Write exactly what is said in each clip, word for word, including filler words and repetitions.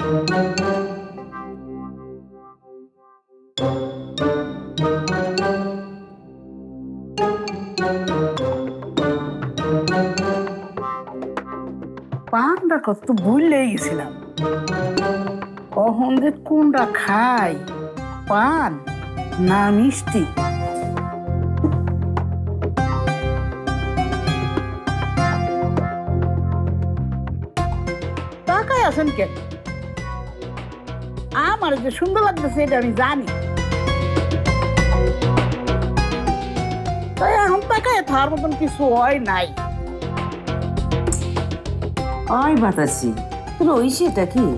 পানটা কত ভুলে গেছিলাম, কখন যে কোনটা খাই, পান না মিষ্টি। তাকাই আছেন কেন? আমার যে সুন্দর লাগতেছে এটা আমি জানি, তাই এখন তাকায় থার মতন কিছু হয় নাই। ওই বাতাসি, তোর ওই সেটা কি?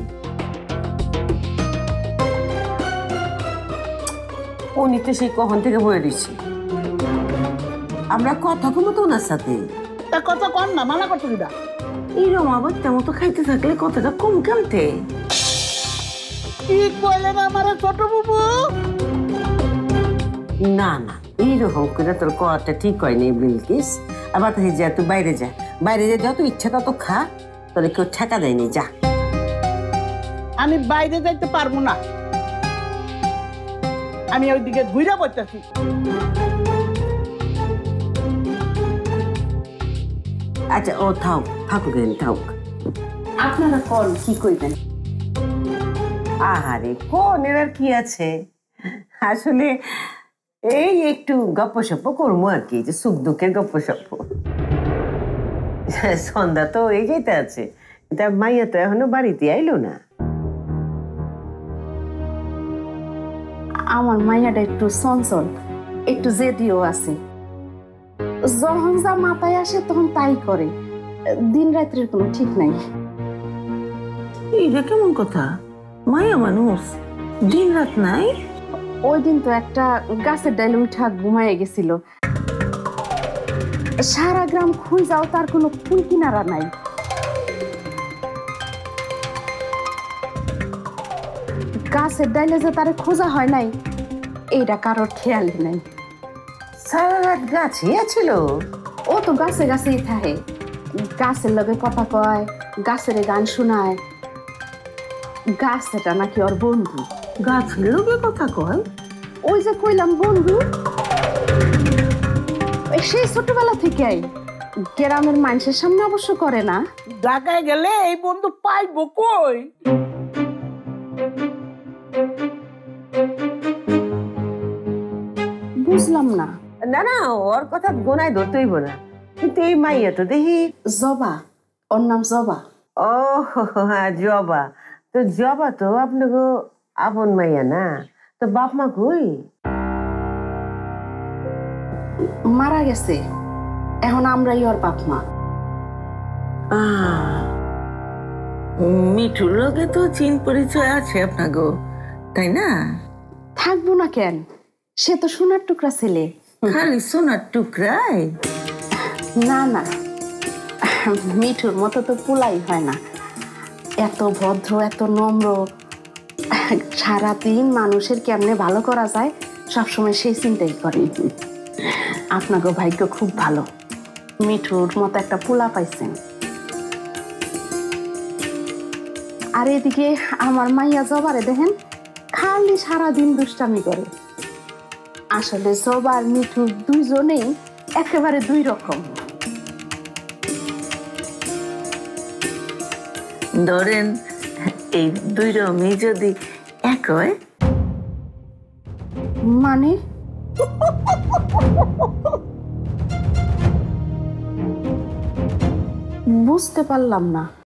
উনি তো সেই কখন থেকে বয়ে দিচ্ছে, আমরা কথা কমো তো ওনার সাথে। তা কথা কন না, মানা করতে দিদা। এইরকম আবার তেমন তো খাইতে থাকলে কথাটা কম কেমতে? কি কইলেন আমার ছোট বাবু? না না, এইরকম করে তোর কথাটা ঠিক হয়নি বিলকিস। আর বাতাসি যা, তুই বাইরে যা, বাইরে যা, যত ইচ্ছা তত খা, তোরে কেউ ঠেকা দেয়নি, যা। আমি বাইরে যাইতে পারবো না, আমি ওইদিকে ঘুরে বসতেছি। আচ্ছা ও থাক, থাকুক থাকুক। আপনারা কোন কি কইবেন? আহারে কোন এর আর কি আছে, আসলে এই একটু গপ্পসপ্প করবো আর কি, যে সুখ দুঃখের গপ্পসপ্প। সন্ধ্যা তো এই যেতে আছে, তার মাইয়া তো এখনো বাড়িতে আইলো না। আমার মাইয়াটা একটু চঞ্চল, একটু জেদিও আছে। যখন যা মাথায় আসে তখন তাই করে, দিন রাত্রের কোনো ঠিক নাই। এইটা কেমন কথা? মাইয়া মানুষ দিন রাত নাই? ওই দিন তো একটা গাছের ডালে উঠা ঘুমায় গেছিল, সারা গ্রাম খুঁজ যাও, তার কোনো কুল কিনারা নাই। গাছের ডাইলে যে তারে খোঁজা হয় নাই, এইটা কারোর খেয়ালই নাই। সারা রাত গাছে ছিল? ও তো গাছে গাছেই থাকে, গাছের লগে কথা কয়, গাছের গান শোনায়। গাছটা নাকি ওর বন্ধু। গাছের লগে কথা কয়? ওই যে কইলাম বন্ধু, সেই ছোটবেলা থেকে গ্রামের মানুষের সামনে অবশ্য করে না। ঢাকায় গেলে এই বন্ধু পাইবো কই? বুঝলাম না। না না, ওর কথা গোনায় ধরতে হইব না, কিন্তু এই মাইয়া তো দেখি। জবা, ওর নাম জবা। ও হ্যাঁ, জবা। তো জবা তো আপনাকে আপন মাইয়া না, তো বাপ মা কই? মারা গেছে, এখন আমরাই ওর বাপ মা। মিঠুর লগে তো চিন পরিচয় আছে আপনাকে, তাই না? থাকবো না কেন, সে তো সোনার টুকরা ছেলে। খালি সোনার টুকরাই? না না, মিঠুর মতো তো পোলাই হয় না, এত ভদ্র, এত নম্র। সারাদিন মানুষের কেমনে ভালো করা যায় সবসময় সেই চিন্তাই করে। আপনাকে ভাগ্য খুব ভালো, মিঠুর মতো একটা পোলা পাইছেন। আর এদিকে আমার মাইয়া জবারে দেখেন, খালি সারাদিন দুষ্টামি করে। আসলে জবা আর মিঠু দুইজনেই একেবারে দুই রকম। ধরেন এই দুই রকমই যদি এক হয়, মানে বুঝতে পারলাম না।